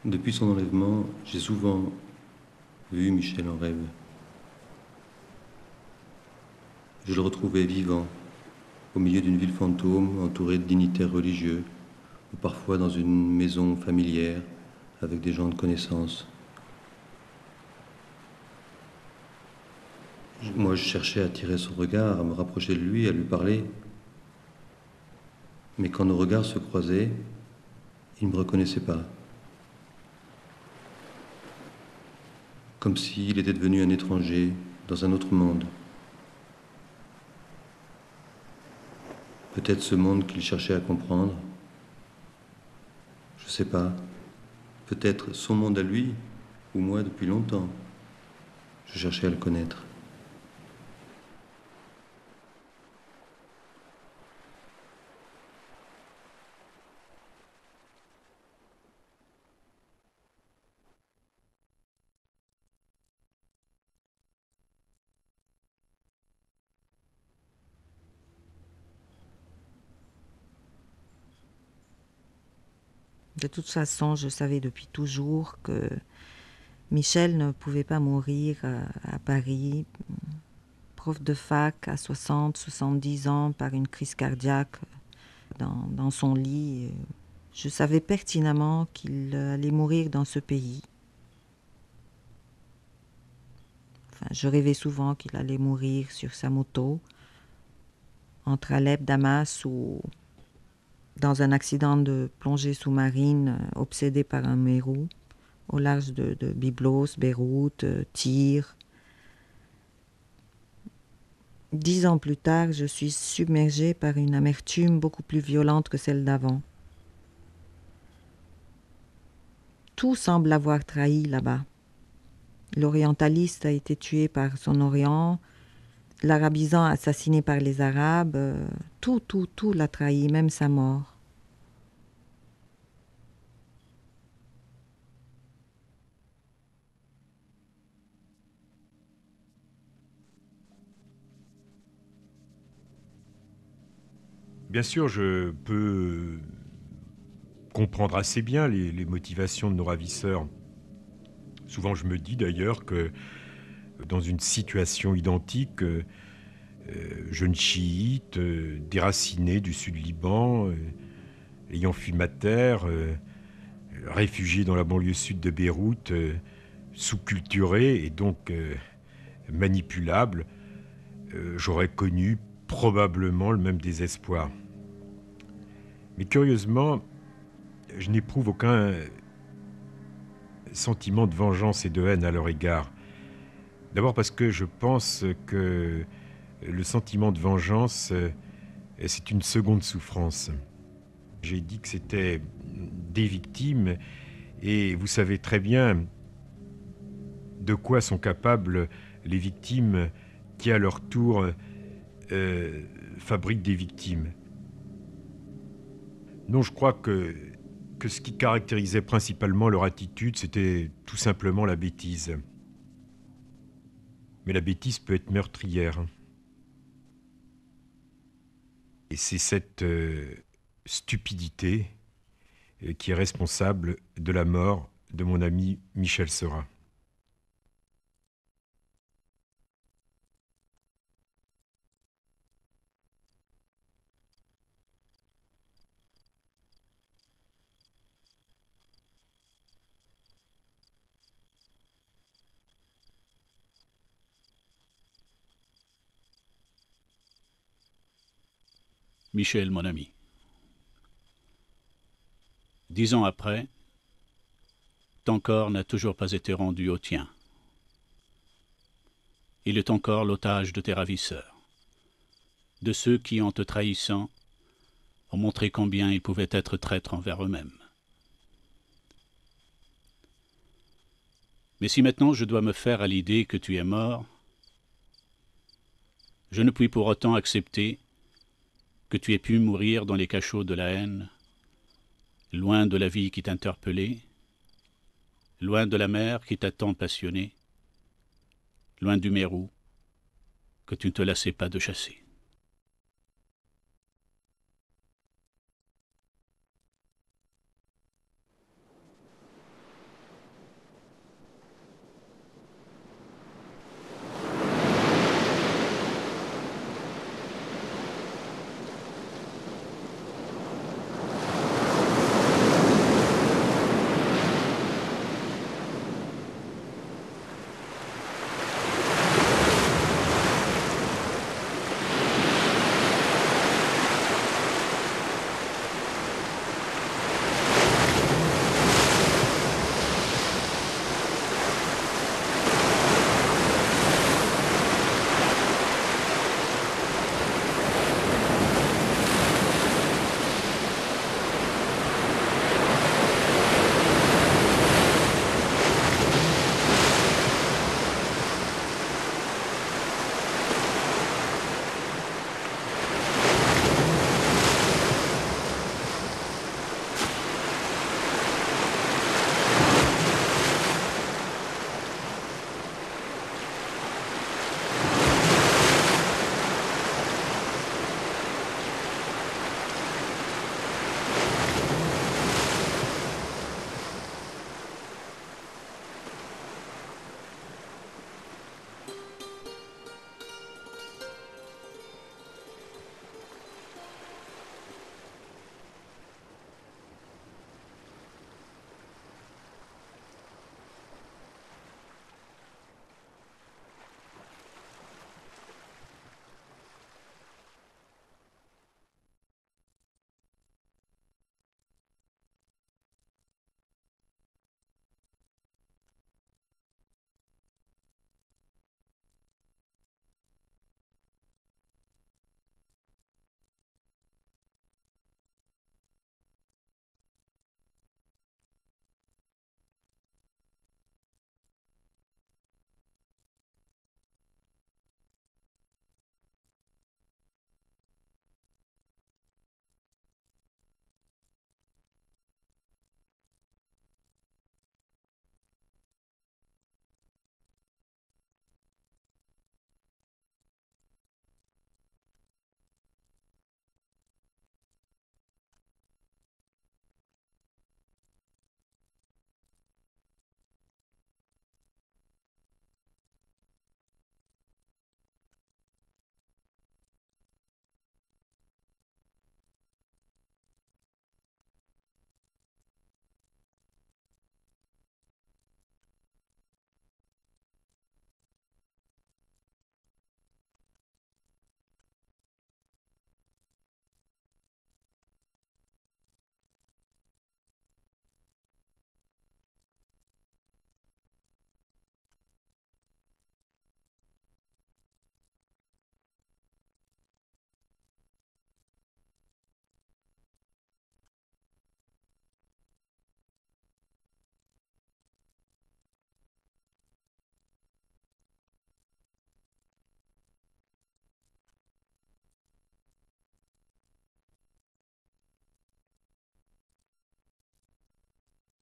Depuis son enlèvement, j'ai souvent vu Michel en rêve. Je le retrouvais vivant, au milieu d'une ville fantôme, entouré de dignitaires religieux, ou parfois dans une maison familière, avec des gens de connaissance. Moi, je cherchais à attirer son regard, à me rapprocher de lui, à lui parler. Mais quand nos regards se croisaient, il ne me reconnaissait pas. Comme s'il était devenu un étranger dans un autre monde. Peut-être ce monde qu'il cherchait à comprendre. Je sais pas. Peut-être son monde à lui, ou moi depuis longtemps. Je cherchais à le connaître. De toute façon, je savais depuis toujours que Michel ne pouvait pas mourir à Paris, prof de fac à 60, 70 ans par une crise cardiaque dans son lit. Je savais pertinemment qu'il allait mourir dans ce pays. Enfin, je rêvais souvent qu'il allait mourir sur sa moto, entre Alep, Damas ou dans un accident de plongée sous-marine obsédé par un mérou au large de Byblos, Beyrouth, Tyr. 10 ans plus tard, je suis submergée par une amertume beaucoup plus violente que celle d'avant. Tout semble avoir trahi là-bas. L'orientaliste a été tué par son Orient, l'arabisant assassiné par les Arabes, tout l'a trahi, même sa mort. Bien sûr, je peux comprendre assez bien les motivations de nos ravisseurs. Souvent, je me dis d'ailleurs que dans une situation identique, jeune chiite, déraciné du sud Liban, ayant fui ma terre, réfugié dans la banlieue sud de Beyrouth, sous-culturé et donc manipulable, j'aurais connu probablement le même désespoir. Mais curieusement, je n'éprouve aucun sentiment de vengeance et de haine à leur égard. D'abord parce que je pense que le sentiment de vengeance, c'est une seconde souffrance. J'ai dit que c'était des victimes, et vous savez très bien de quoi sont capables les victimes qui, à leur tour, fabriquent des victimes. Non, je crois que ce qui caractérisait principalement leur attitude, c'était tout simplement la bêtise. Mais la bêtise peut être meurtrière. Et c'est cette stupidité qui est responsable de la mort de mon ami Michel Seurat. Michel, mon ami. 10 ans après, ton corps n'a toujours pas été rendu au tien. Il est encore l'otage de tes ravisseurs, de ceux qui, en te trahissant, ont montré combien ils pouvaient être traîtres envers eux-mêmes. Mais si maintenant je dois me faire à l'idée que tu es mort, je ne puis pour autant accepter que tu aies pu mourir dans les cachots de la haine, loin de la vie qui t'interpellait, loin de la mer qui t'a tant passionné, loin du mérou que tu ne te lassais pas de chasser.